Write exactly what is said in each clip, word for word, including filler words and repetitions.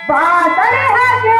ಬಾತರೆ ಹಾಗೆ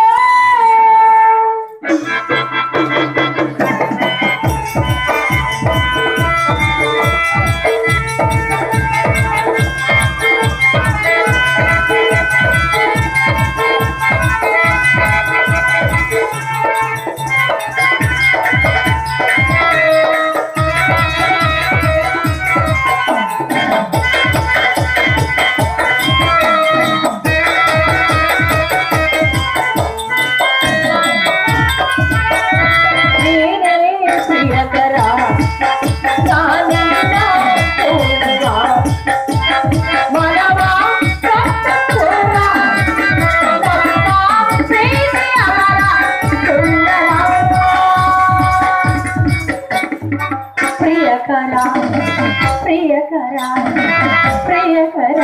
ಪ್ರಿಯಕರ ಪ್ರಿಯಕರ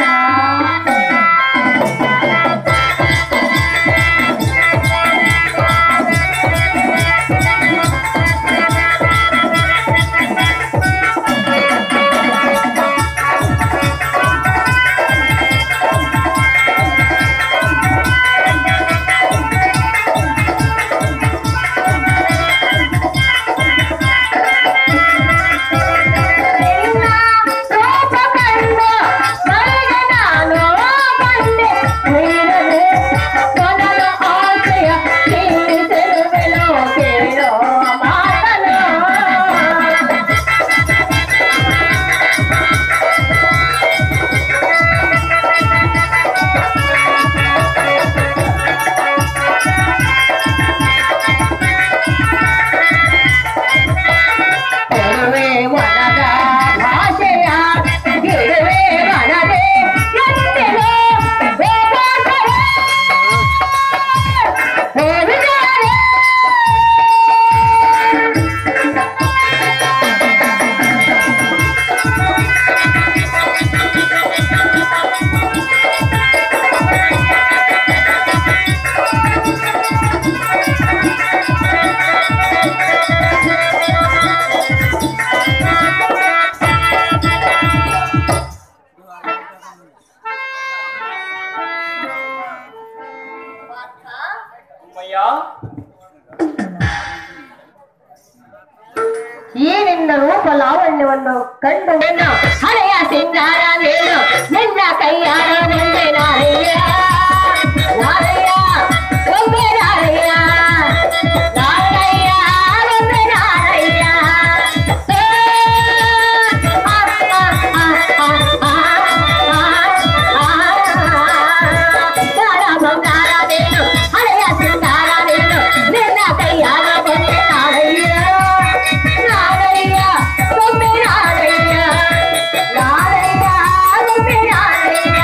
ಏನೆನ್ನ ರೂಪ ಲಾವಣ್ಯವನ್ನು ಕಂಡು ನನ್ನ ಹಳೆಯ ಸಿಂಗಾರ ನೀನು ನಿನ್ನ ಕೈಯಾರ ಮುಂದೆ ನಾರಯ್ಯ ನಾರಯ್ಯ ಒಮ್ಮೆ ನಾರಯ್ಯ ನಾರಯ್ಯ ಒಮ್ಮೆ ನಾರಯ್ಯ ಬಂಗಾರ ನೀನು ಹಳೆಯ ಸಿಂಗಾರ ನೀನು ನಿನ್ನ ಕೈಯಾರ ಮುಂದೆ ನಾರಯ್ಯ ನಾರಯ್ಯ ಒಮ್ಮೆ ನಾರಯ್ಯ ನಾರಯ್ಯ ಒಮ್ಮೆ ನಾರಯ್ಯ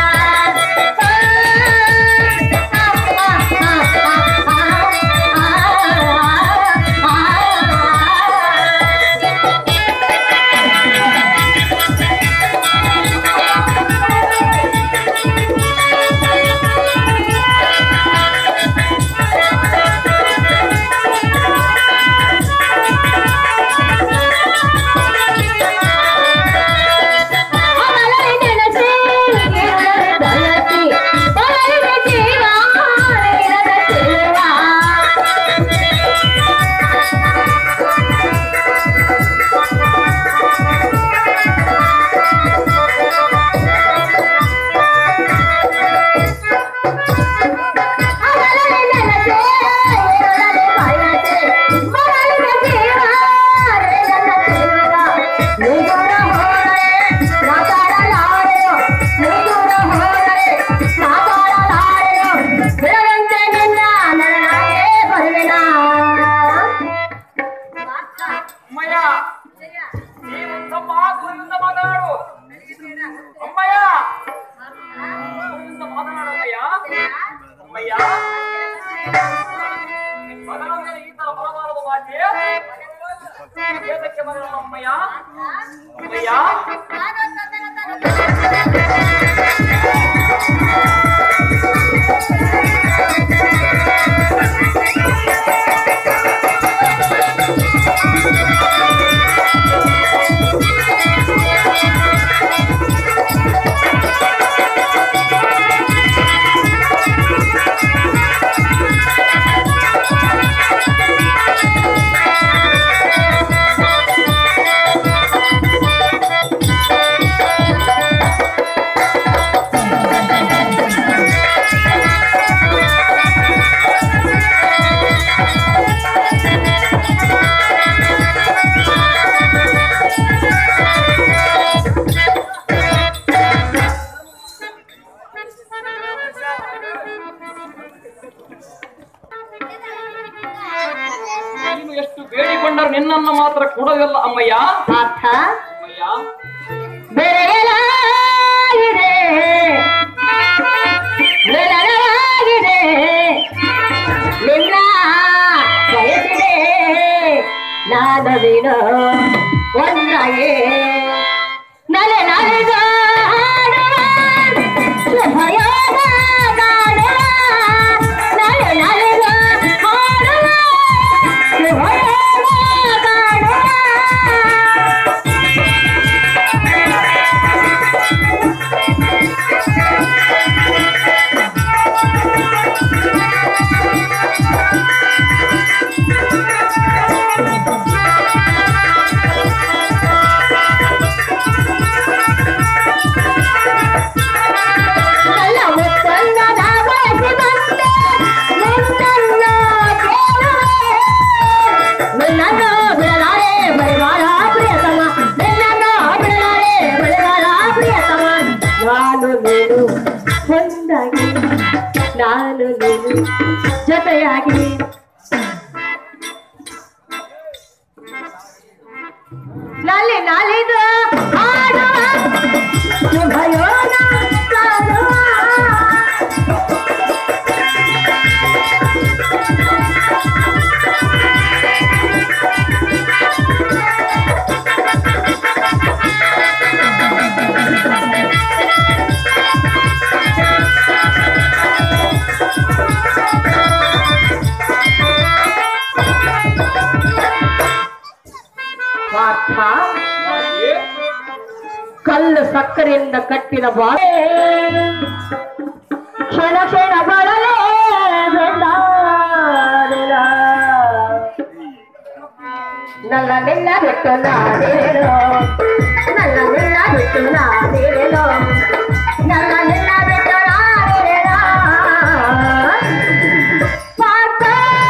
ಎಷ್ಟು ಬೇಡಿಕೊಂಡರು ನಿನ್ನನ್ನು ಮಾತ್ರ ಕೊಡೋದಿಲ್ಲ ಅಮ್ಮಯ್ಯ. ಪಾರ್ಥ ಅಮ್ಮಯ್ಯ ಬೆರೆಯಲಾಗಿದೆ ಬೆರೆಯಲಾಗಿದೆ ನಿನ್ನ ಬಯಸಿದೆ ನಾನು ನೀನು ಒಂದಾಗೆ ನಲೆ ನಲಿದ ಹಾಡುವ ಶುಭಯೋಗ ಕಾಡುವ ನಲೆ ನಲಿದ ಹಾಡುವ ಶುಭಯೋಗ ಕಾಡುವ ನಾನು ನೀನು ಜೊತೆಯಾಗಿ ನಾಳೆ ನಾಳಿದು ಹಾಡುವ ಶುಭಯೋಗ ಕಾಣುವ ಕಲ್ಲು ಸಕ್ಕರೆಯಿಂದ ಕಟ್ಟಿದ ಬಾಳೆ ಕ್ಷಣ ಕ್ಷಣ ಬಳಲೇ ನನ್ನ ನಿನ್ನ ಬಿಟ್ಟು ನಾನೇನೋ ನನ್ನ ನಿನ್ನ ಬಿಟ್ಟು ನಾನೇನೋ ನನ್ನ ನಿನ್ನ ಬಿಟ್ಟು ನಾನೇನೋ ಪಾರ್ಥ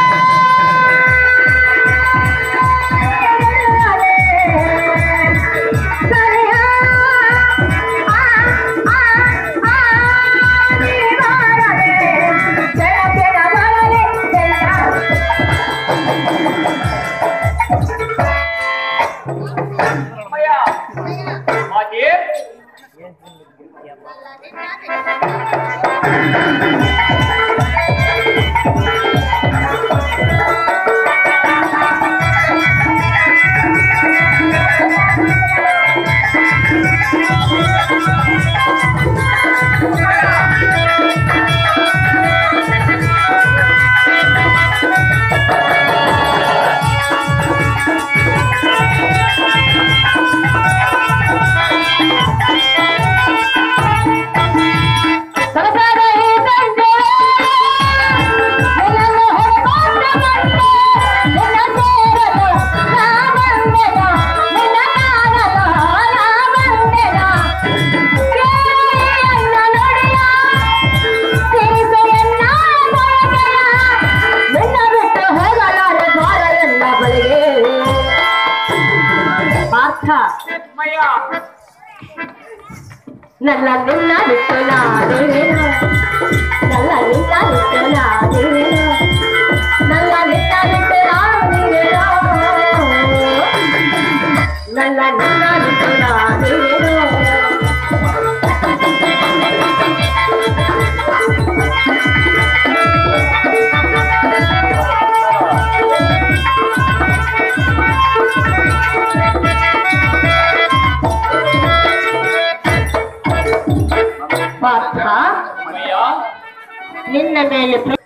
ನನ್ನ ನಿನ್ನ ಬಿಟ್ಟು ನಾನೇನು ನನ್ನ ನಿನ್ನ ಬಿಟ್ಟು ನಾನೇನು ನನ್ನ ನಿನ್ನ ಬಿಟ್ಟು ನಾನೇನು ನನ್ನ ನಿನ್ನ ಬಿಟ್ಟು ನಾನೇನು ಪಾರ್ಥ ನಿನ್ನ ಮೇಲೆ